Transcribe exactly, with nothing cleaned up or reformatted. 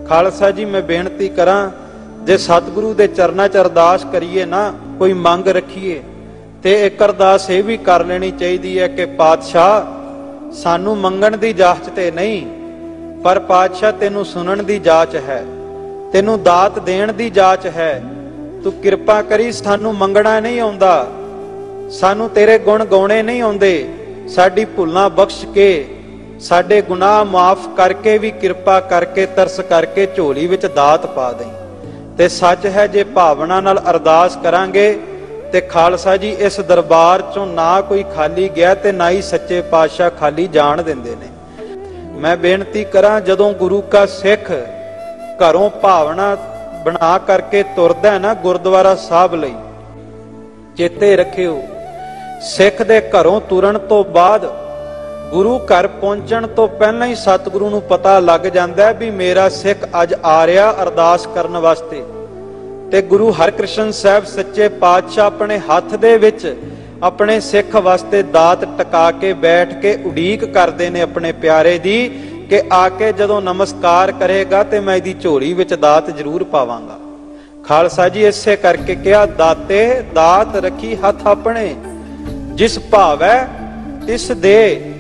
खालसा जी मैं बेनती करा, जे सतगुरु दे चरना च अरदास करिए ना, कोई मंग रखिए ते एक अरदास ये भी कर लेनी चाहिए है कि पातशाह सानू मंगण दी जाच ते नहीं, पर पातशाह तेनू सुनन दी जाच है, तेनू दात देण दी जाच है। तू किरपा करी, सानू मंगना नहीं आउंदा, सानू तेरे गुण गाउणे नहीं आउंदे, साडी भुल्लां बख्श के, साडे गुनाह माफ करके भी किरपा करके तरस करके झोली विच दात पा दई। ते सच है जे भावना नाल अरदास करांगे ते खालसा जी इस दरबार चों ना कोई खाली गया ते ना ही सच्चे पातशाह खाली जाण दिंदे ने। मैं बेनती करा, जदों गुरु का सिख घरों भावना बना करके तुरदा है ना गुरुद्वारा साहब लई, चेते रखियो सिख दे घरों तुरन तो बाद गुरु घर पहुंचण तो पहला ही सतगुरु नूं पता लग जांदा है भी मेरा सिख अज आ रहा अरदास करन वास्ते। ते गुरु हरकृष्ण साहब सच्चे पातशाह अपने हाथ दे विच अपने सिख वास्ते दात टका के बैठ के उड़ीक करते ने अपने प्यारे दी कि आके जदों नमस्कार करेगा तो मैं इहदी झोली विच दात जरूर पावांगा। खालसा जी इसे करके कहा, दाते दात रखी हथ अपने, जिस भावै तिस दे।